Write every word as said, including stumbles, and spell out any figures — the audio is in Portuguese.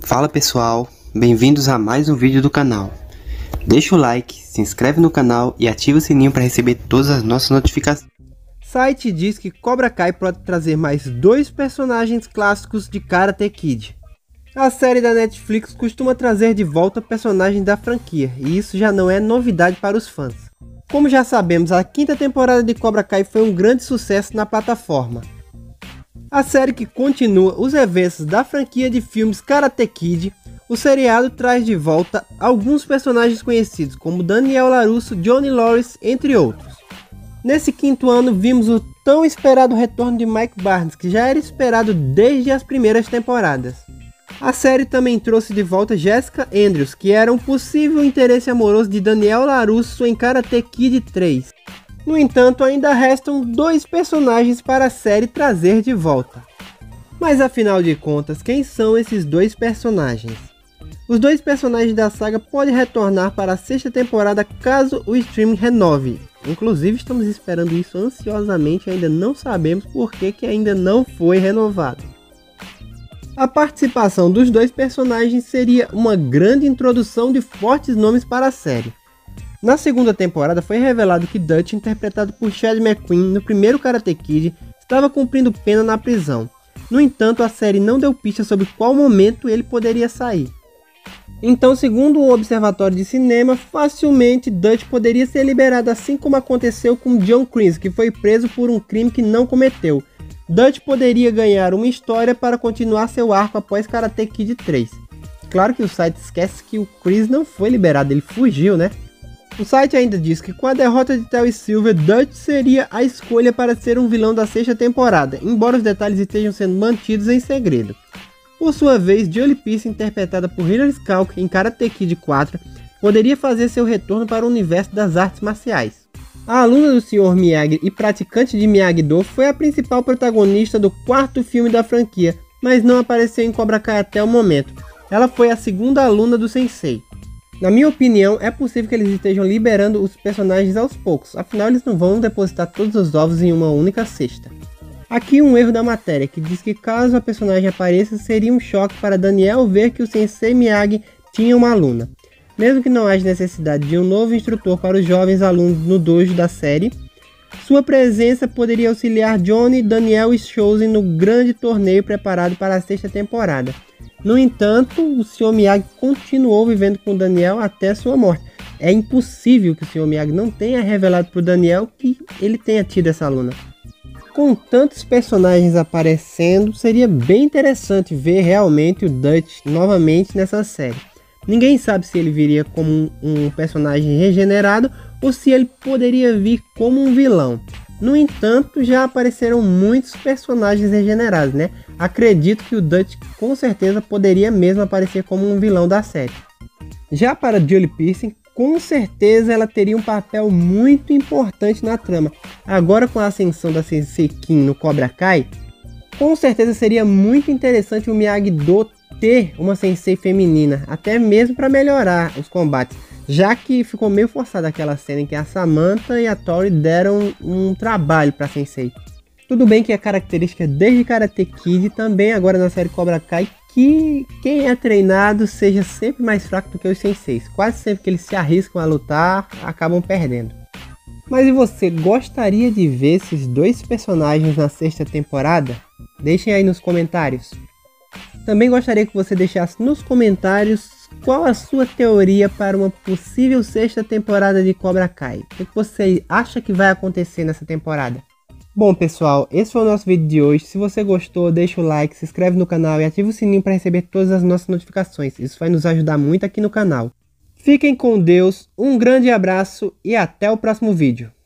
Fala pessoal, bem-vindos a mais um vídeo do canal. Deixa o like, se inscreve no canal e ativa o sininho para receber todas as nossas notificações. Site diz que Cobra Kai pode trazer mais dois personagens clássicos de Karate Kid. A série da Netflix costuma trazer de volta personagens da franquia, e isso já não é novidade para os fãs. Como já sabemos, a quinta temporada de Cobra Kai foi um grande sucesso na plataforma. A série que continua os eventos da franquia de filmes Karate Kid, o seriado traz de volta alguns personagens conhecidos como Daniel LaRusso, Johnny Lawrence, entre outros. Nesse quinto ano vimos o tão esperado retorno de Mike Barnes, que já era esperado desde as primeiras temporadas. A série também trouxe de volta Jessica Andrews, que era um possível interesse amoroso de Daniel LaRusso em Karate Kid três. No entanto, ainda restam dois personagens para a série trazer de volta. Mas afinal de contas, quem são esses dois personagens? Os dois personagens da saga podem retornar para a sexta temporada caso o streaming renove. Inclusive estamos esperando isso ansiosamente e ainda não sabemos por que que ainda não foi renovado. A participação dos dois personagens seria uma grande introdução de fortes nomes para a série. Na segunda temporada foi revelado que Dutch, interpretado por Chad McQueen no primeiro Karate Kid, estava cumprindo pena na prisão. No entanto, a série não deu pista sobre qual momento ele poderia sair. Então, segundo o Observatório de Cinema, facilmente Dutch poderia ser liberado, assim como aconteceu com John Kreese, que foi preso por um crime que não cometeu. Dutch poderia ganhar uma história para continuar seu arco após Karate Kid três. Claro que o site esquece que o Kreese não foi liberado, ele fugiu, né? O site ainda diz que com a derrota de Terry Silver, Dutch seria a escolha para ser um vilão da sexta temporada, embora os detalhes estejam sendo mantidos em segredo. Por sua vez, Julie Pearce, interpretada por Hilary Swank em Karate Kid quatro, poderia fazer seu retorno para o universo das artes marciais. A aluna do senhor Miyagi e praticante de Miyagi-Do foi a principal protagonista do quarto filme da franquia, mas não apareceu em Cobra Kai até o momento. Ela foi a segunda aluna do Sensei. Na minha opinião, é possível que eles estejam liberando os personagens aos poucos, afinal eles não vão depositar todos os ovos em uma única cesta. Aqui um erro da matéria, que diz que caso a personagem apareça, seria um choque para Daniel ver que o Sensei Miyagi tinha uma aluna. Mesmo que não haja necessidade de um novo instrutor para os jovens alunos no dojo da série, sua presença poderia auxiliar Johnny, Daniel e Chozen no grande torneio preparado para a sexta temporada. No entanto, o senhor Miyagi continuou vivendo com Daniel até sua morte. É impossível que o senhor Miyagi não tenha revelado para o Daniel que ele tenha tido essa aluna. Com tantos personagens aparecendo, seria bem interessante ver realmente o Dutch novamente nessa série. Ninguém sabe se ele viria como um, um personagem regenerado ou se ele poderia vir como um vilão. No entanto, já apareceram muitos personagens regenerados, né? Acredito que o Dutch com certeza poderia mesmo aparecer como um vilão da série. Já para Julie Pearce, com certeza ela teria um papel muito importante na trama. Agora com a ascensão da Sensei Kim no Cobra Kai, com certeza seria muito interessante o Miyagi-Do ter uma Sensei feminina, até mesmo para melhorar os combates. Já que ficou meio forçada aquela cena em que a Samantha e a Tori deram um trabalho para a Sensei. Tudo bem que a característica desde Karate Kid, também agora na série Cobra Kai, que quem é treinado seja sempre mais fraco do que os senseis. Quase sempre que eles se arriscam a lutar, acabam perdendo. Mas e você, gostaria de ver esses dois personagens na sexta temporada? Deixem aí nos comentários. Também gostaria que você deixasse nos comentários qual a sua teoria para uma possível sexta temporada de Cobra Kai. O que você acha que vai acontecer nessa temporada? Bom pessoal, esse foi o nosso vídeo de hoje. Se você gostou, deixa o like, se inscreve no canal e ativa o sininho para receber todas as nossas notificações. Isso vai nos ajudar muito aqui no canal. Fiquem com Deus, um grande abraço e até o próximo vídeo.